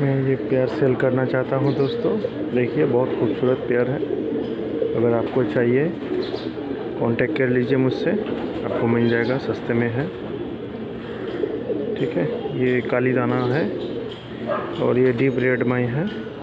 मैं ये pair cell करना चाहता हूँ दोस्तों। देखिए बहुत खूबसूरत पेयर है। अगर आपको चाहिए कांटेक्ट कर लीजिए मुझसे, आपको मिल जाएगा, सस्ते में है। ठीक है, ये काली दाना है और ये डीप रेड माई है।